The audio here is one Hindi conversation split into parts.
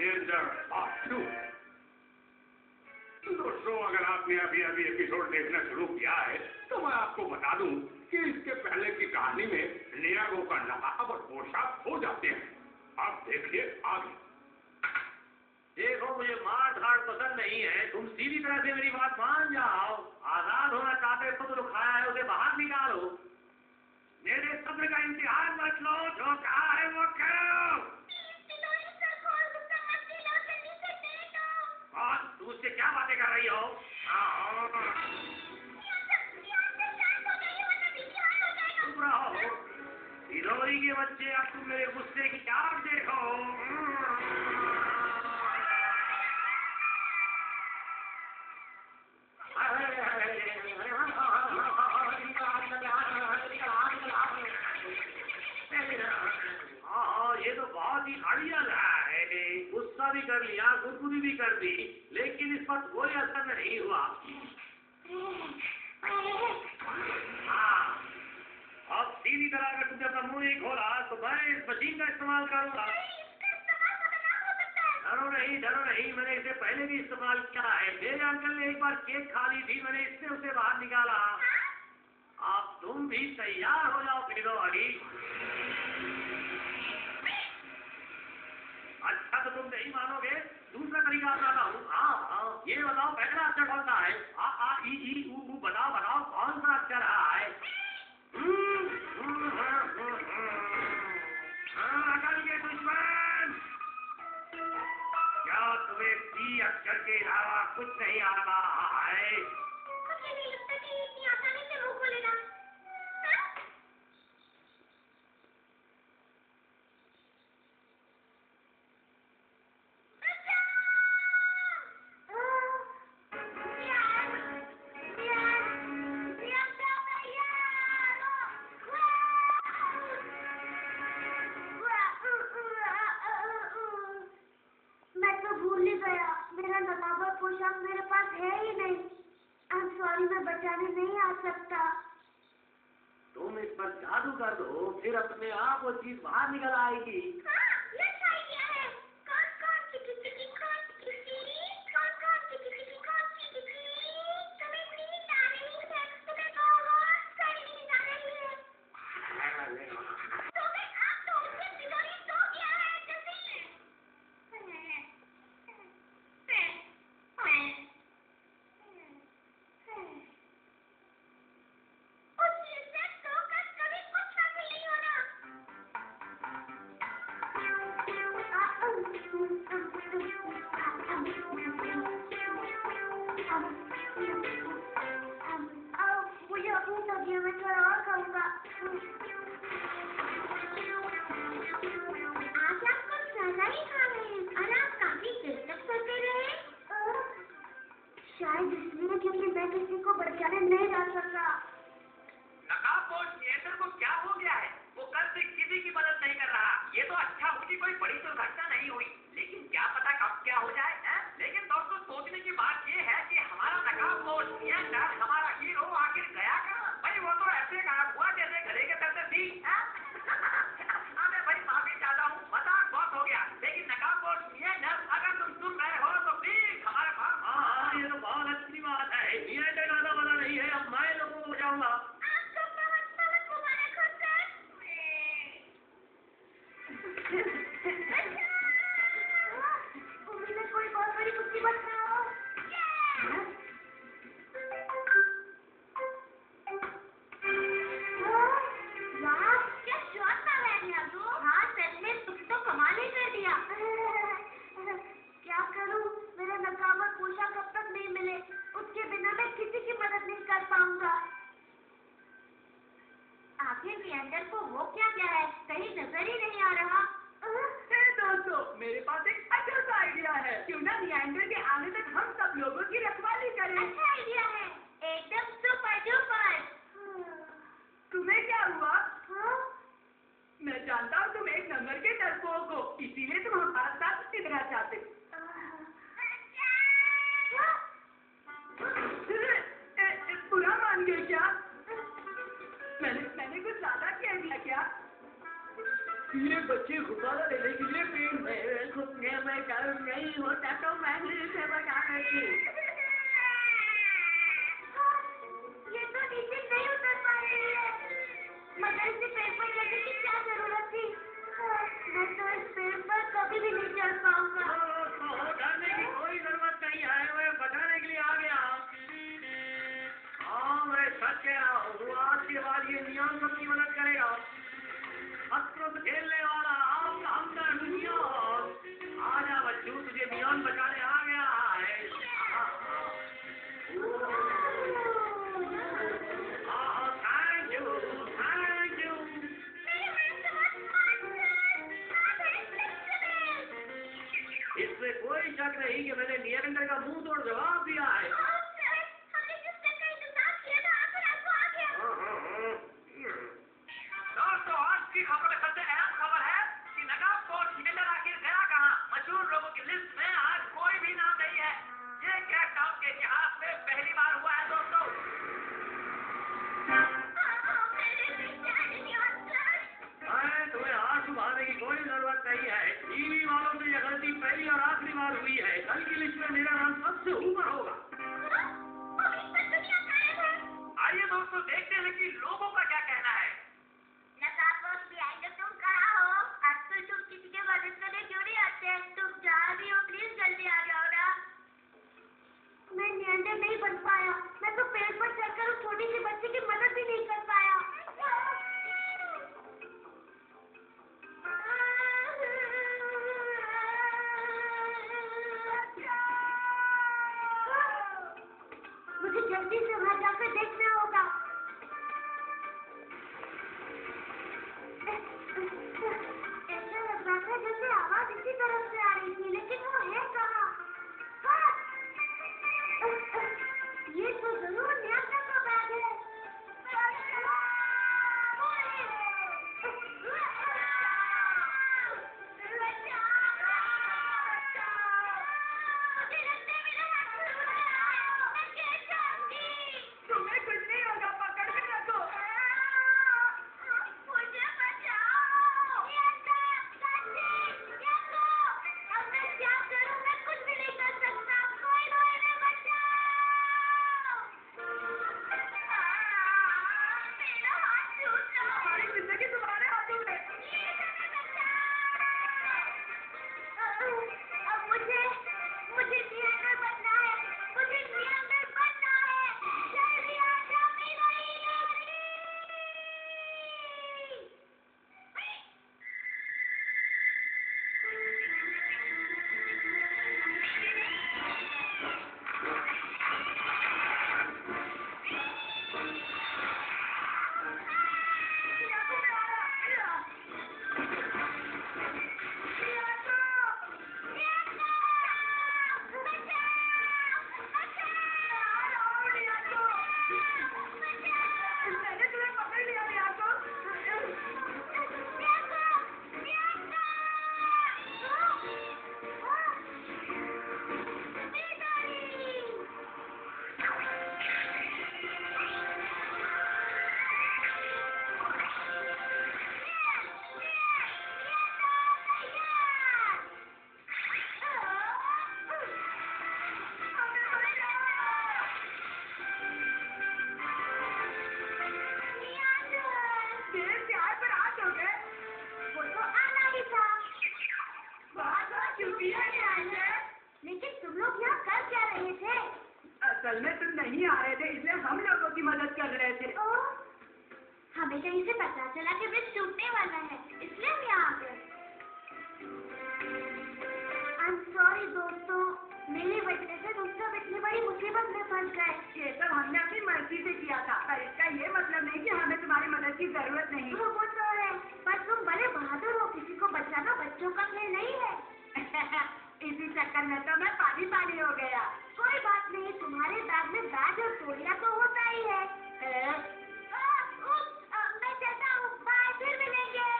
नियंत्रण पार्ट 2। दोस्तों, अगर आपने अभी अभी एपिसोड देखना शुरू किया है तो मैं आपको बता दूं कि इसके पहले की कहानी में नियागो का नकाब और पोशाक हो जाते हैं। आप देखिए आगे। देखो, मुझे मार धाड़ पसंद नहीं है। तुम सीधी तरह से मेरी बात मान जाओ। आजाद होना चाहते हो तो जो खाया है उसे बाहर निकालो। मेरे सब्र का इम्तिहान मत लो। जो कहा है वो करो। कौन? तू उससे क्या बातें कर रही हो? चुप रहो हिलोरी के बच्चे। अब तुम मेरे गुस्से की आग देखो। ये तो बहुत ही बढ़िया है। गुस्सा भी कर लिया, गुदगुदी भी कर दी, लेकिन इस पर कोई असर नहीं हुआ। हाँ, अब सीधी तरह अगर तुमने अपना मुंह नहीं खोला तो मैं इस मशीन का इस्तेमाल करूंगा। डरो नहीं, मैंने इसे पहले भी इस्तेमाल किया है। मेरे अंकल ने एक बार केक खा ली थी, मैंने इससे उसे बाहर निकाला। अब तुम भी तैयार हो जाओ फिलोरी। अच्छा, तो तुम नहीं मानोगे। दूसरा तरीका बताता हूँ। हाँ, ये बताओ पहला अक्षर कौन सा है? आ ई ई ऊ बताओ कौन सा अक्षर है? अकल के दुश्मन, क्या तुम्हें सी अक्षर के अलावा कुछ नहीं आ रहा है? मुझे नहीं लगता कि ये इतनी आसानी से मुंह खोलेगा। पोशाक मेरे पास है ही नहीं। I'm sorry, मैं बचाने नहीं आ सकता। तुम इस पर जादू कर दो, फिर अपने आप वो चीज बाहर निकल आएगी। हाँ, ये सही किया है। कौन चिकी चिकी तुम्हें नींद आ रही है, तुम्हें बहुत सारी नींद आ रही है। तुम्हें अब तो उससे बिलोरी सो गया है जैसे। मुझे भूख लगी है, मैं थोड़ा और खाऊंगा। आज आप कुछ ज्यादा ही खा रहे हैं और आप काफी दिलचस्प करते रहे। शायद इसलिए क्योंकि मैं किसी को बचाने नहीं जा सकता। नकाबपोश नियंत्रण को क्या हो गया है? वो कल से किसी की मदद नहीं कर रहा। ये तो अच्छा हुई कि कोई बड़ी दुर्घटना नहीं हुई, लेकिन क्या पता कब क्या हो जाए है? लेकिन दोस्तों, सोचने की बात ये है कि हमारा नकाबपोश नियंत्रण, हमारा हीरो आखिर गया कहाँ? भाई वो तो ऐसे गायब हुआ जैसे गले के दर्द थी। मैं भाई माफी चाहता हूँ, मजाक बहुत हो गया। लेकिन नकाबपोश नियंत्रण, अगर तुम सुन रहे हो तो प्लीज हमारे पास। हाँ, ये तो बहुत अच्छी बात है। नियंत्रण आना वाला नहीं है। अब मैं लोगों को बचाऊंगा। कोई बहुत बड़ी मुसीबत ना हो। वाह, क्या शॉट मारा है नियाज़ो। हाँ, सच में तुम तो कमाल ही कर दिया। क्या करूं, मेरा नकाब और पोशाक कब तक नहीं मिले। उसके बिना मैं किसी की मदद नहीं कर पाऊंगा। आखिर नियंत्रण को वो क्या है, कहीं नजर ही नहीं आ रहा। दोस्तों, मेरे पास एक अच्छा सा आइडिया है। क्यों ना नियंत्रण के आने तक हम सब लोगों की रखवाली करें। अच्छा आइडिया है, एकदम सुपर डुपर। तुम्हें क्या हुआ? हाँ? मैं जानता हूँ तुम एक नंबर के डरपोक हो, इसीलिए तुम हमारा साथ निभना चाहते हो। बुरा मान गए क्या? मैंने कुछ ज्यादा कह दिया क्या? ये बच्चे गुब्बारा लेने के लिए पेड़ में ये मैं गर्म नहीं होता तो मैंने इसे बचा लेती। ये तो नीचे नहीं उतर पा रही है। मगर इसे पेड़ पर चढ़ने की क्या जरूरत थी? मैं तो इस पेड़ पर कभी भी नहीं चढ़ पाऊंगा। डरने की कोई जरूरत नहीं है, मैं बचाने के लिए आ गया। हाँ, मैं सच कह रहा हूँ, आज के बाद ये नियॉन सबकी मदद करेगा। खतरों से खेलने वाला आपका हमदर्द नियॉन। आजा बच्चू, तुझे नियॉन बचाने आ गया है। Thank you, thank you. इसमें कोई शक नहीं कि मैंने नियंत्रण का मुंह तोड़ जवाब दिया है। दोस्तों, आज की खबर में सबसे अहम खबर है कि नकाबपोश नियंत्रण आखिर गया कहाँ। मशहूर लोगों की लिस्ट में आज कोई भी नाम नहीं है। ये कैप टाउन के इतिहास में पहली बार हुआ है दोस्तों। तुम्हें आंसू बहाने की कोई जरूरत नहीं है। टीवी वालों से यह गलती पहली और आखिरी बार हुई है। कल की लिस्ट में मेरा नाम सबसे ऊपर होगा। आइए दोस्तों, देखते हैं कि लोगों का क्या कहना है। तुम कहाँ हो? आजकल तुम किसी के मदद करने क्यों नहीं आते? तुम जहाँ भी हो प्लीज जल्दी आ जाओ ना। मैं नियंत्रण नहीं बन पाया। मैं तो पेड़ पर चढ़कर उस छोटी सी बच्ची की मदद भी नहीं कर पाया। मुझे जल्दी से वहाँ जाकर देखना होगा। ऐसा लग रहा था जैसे आवाज इसी तरफ से आ रही थी, लेकिन वो है कहाँ? ये तो जरूर नियंत्रण का बैग है। तुम्हें कुछ नहीं होगा, पकड़ के रखो। मुझे बचाओ। अब मैं क्या करूं? मैं कुछ भी नहीं कर सकता। कोई मुझे बचाओ। मेरा हाथ छूट गया। हमारी जिंदगी तुम्हारे हाथों में। अब मुझे नियंत्रण बनना है। मुझे नियंत्रण बनना है। जल्दी आ जा मेरा मैंने तुम्हें पकड़ लिया याको। मेरे प्यार पर हाथ हो गए। वो तो आना ही था। बहुत शुक्रिया नियंत्रण। लेकिन तुम लोग यहाँ कर क्या रहे थे? असल में तुम नहीं आ रहे थे, इसलिए हम लोगों की मदद कर रहे थे। ओह, हमें कहीं से पता चला कि ब्रिज टूटने वाला है, इसलिए हम यहाँ आ गए। आई एम सॉरी दोस्तों, मेरी वजह से तुम सब इतनी बड़ी मुसीबत में फंस गए। ये सब हमने अपनी मर्जी से किया था, पर इसका ये मतलब नहीं कि हमें तुम्हारी मदद की जरूरत नहीं। वो तो है, पर तुम बड़े बहादुर हो। किसी को बचाना बच्चों का खेल नहीं है। इसी चक्कर में तो मैं पानी हो गया। कोई बात नहीं, तुम्हारे बैग में बैग और तोलिया तो होता ही है। मैं चलता हूँ, बाय, फिर मिलेंगे।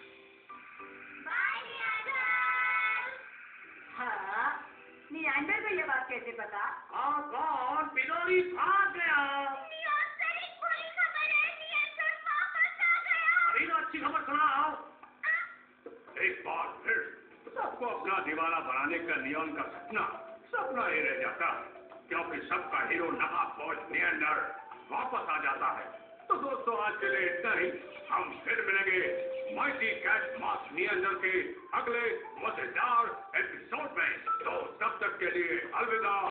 बाय नियंत्रण। हाँ, नियंत्रण को ये बात कैसे पता? कौन? बिलोरी भाग गया। नियंत्रण, एक बुरी खबर है, नियंत्रण वापस आ गया। अभी तो अच्छी खबर सुनाओ। एक बार फिर सब सबको अपना दीवाना बनाने का लियोन का सपना ही रह जाता है, क्योंकि सबका हीरो नकाबपोश नियंडर वापस आ जाता है। तो दोस्तों आज के लिए इतना ही, हम फिर मिलेंगे माइटी कैट मास्क नियंडर के अगले मजेदार एपिसोड में। तो तब तक के लिए अलविदा।